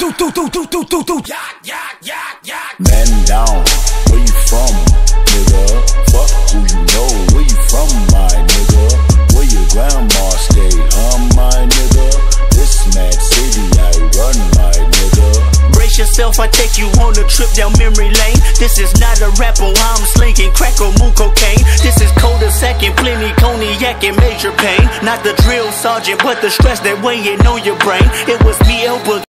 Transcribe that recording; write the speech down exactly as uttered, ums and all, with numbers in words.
Man down, where you from, nigga? Fuck who you know, where you from, my nigga? Where your grandma stay, huh, my nigga? This mad city I run, my nigga. Brace yourself, I take you on a trip down memory lane. This is not a rapper, I'm slinging crack or moon cocaine. This is cul-de-sac and plenty cognac and major pain. Not the drill sergeant, but the stress that weighing on your brain. It was me, El Boogie.